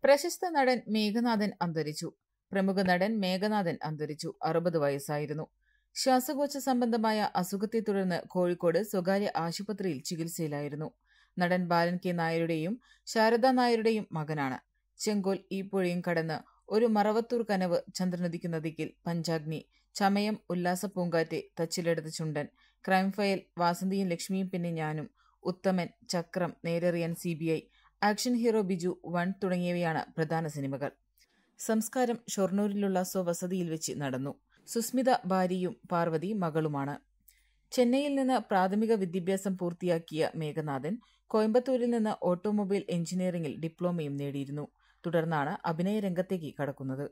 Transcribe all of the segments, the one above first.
പ്രശസ്ത നടൻ മേഘനാഥൻ അന്തരിച്ചു. പ്രമുഖ നടൻ മേഘനാഥൻ അന്തരിച്ചു. 60 വയസ്സായിരുന്നു. ശ്വാസകോശ സംബന്ധമായ അസുഖത്തെ തുടർന്ന് കോഴിക്കോട് സ്വകാര്യ ആശുപത്രിയിൽ ചികിത്സയിലായിരുന്നു. നടൻ ബാലൻ കെ നായരുടെയും ശാരദ നായരുടെയും മകനാണ്. ചെങ്കോൽ ഈ പുഴയും കടന്ന് ഒരു മറവത്തൂർ കനവ്, ചന്ദ്രനുദിക്കുന്ന ദിക്കിൽ, പഞ്ചാഗ്നി, ചമയം, ഉല്ലാസ പൂങ്കാറ്റ്, തച്ചിലെടുത്ത ചുണ്ടൻ, ക്രൈം ഫയൽ, വാസന്തിയും ലക്ഷ്മിയും പിന്നെ ഞാനും, Uthaman, Chakram, Nerariyan CBI, action hero Biju, 1 തുടങ്ങിയവയാണ് പ്രധാന സിനിമകൾ. സംസ്കാരം ഷൊർണൂരിലുള്ള സ്വവസതിയിൽ വെച്ച് നടന്നു. സുസ്മിത ഭാര്യയും പാർവതി മകളുമാണ്. ചെന്നൈയിൽ നിന്ന് പ്രാഥമിക വിദ്യാഭ്യാസം പൂർത്തിയാക്കിയ മേഘനാഥൻ കോയമ്പത്തൂരിൽ നിന്ന് ഓട്ടോമൊബൈൽ എഞ്ചിനീയറിംഗിൽ ഡിപ്ലോമയും നേടിയിരുന്നു. തുടർന്നാണ് അഭിനയ രംഗത്തേക്ക് കടക്കുന്നത്.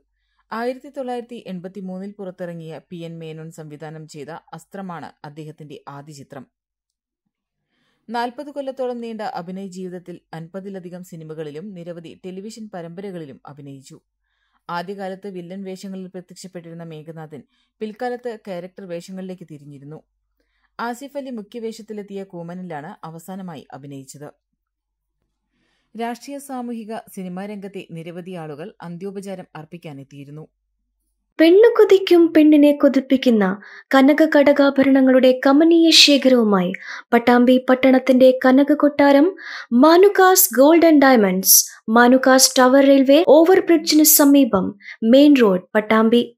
1983 പുറത്തിറങ്ങിയ PN മേനോൻ സംവിധാനം ചെയ്ത അസ്ത്രമാണ് അദ്ദേഹത്തിന്റെ ആദ്യ ചിത്രം. 40 കൊല്ലത്തോളം നീണ്ട അഭിനയ ജീവിതത്തിൽ 50-ലധികം സിനിമകളിലും നിരവധി ടെലിവിഷൻ പരമ്പരകളിലും അഭിനയിച്ചു. ആദ്യകാലത്ത് വില്ലൻ വേഷങ്ങളിൽ പ്രത്യക്ഷപ്പെട്ടിരുന്ന മേഘനാഥൻ പിൽക്കാലത്ത് ക്യാരക്ടർ വേഷങ്ങളിലേക്ക് തിരിഞ്ഞിരുന്നു. ആസിഫ് അലി മുഖ്യവേഷത്തിലെത്തിയ കൂമനിലാണ് അവസാനമായി അഭിനയിച്ചത്. രാഷ്ട്രീയ, സാമൂഹിക, സിനിമാ രംഗത്തെ നിരവധി ആളുകൾ അന്ത്യോപചാരം അർപ്പിക്കാനെത്തിയിരുന്നു. പെണ്ണു കൊതിക്കും പെണ്ണിനെ കൊതിപ്പിക്കുന്ന കനക കടകാഭരണങ്ങളുടെ കമനീയ ശേഖരവുമായി പട്ടാമ്പി പട്ടണത്തിന്റെ കനക കൊട്ടാരം Manukas gold and diamonds, Manukas tower railway ഓവർബ്രിഡ്ജിന് സമീപം, മെയിൻ റോഡ്, പട്ടാമ്പി.